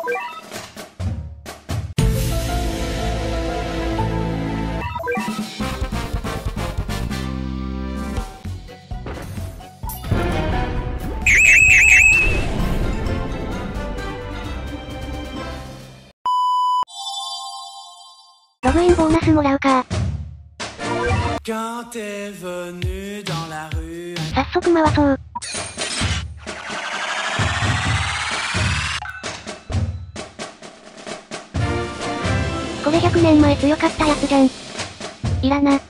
ログインボーナスもらうか。 Quand t'es venu dans la rue. 早速回そう。これ100年前強かったやつじゃん。いらな。